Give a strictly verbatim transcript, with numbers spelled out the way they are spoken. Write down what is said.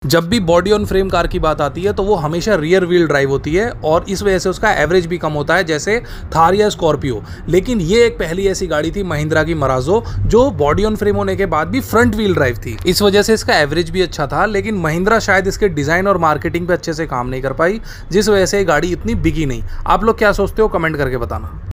जब भी body on frame car की बात आती है तो वो हमेशा रियर व्हील ड्राइव होती है और इस वजह से उसका एवरेज भी कम होता है, जैसे थार या स्कॉर्पियो। लेकिन ये एक पहली ऐसी गाड़ी थी महिंद्रा की मराजो जो बॉडी ऑन फ्रेम होने के बाद भी फ्रंट व्हील ड्राइव थी। इस वजह से इसका एवरेज भी अच्छा था, लेकिन महिंद्रा शायद इसके डिजाइन और मार्केटिंग पे अच्छे से काम नहीं कर पाई, जिस वजह से ये गाड़ी इतनी बिकी नहीं। आप लोग क्या सोचते हो, कमेंट करके बताना।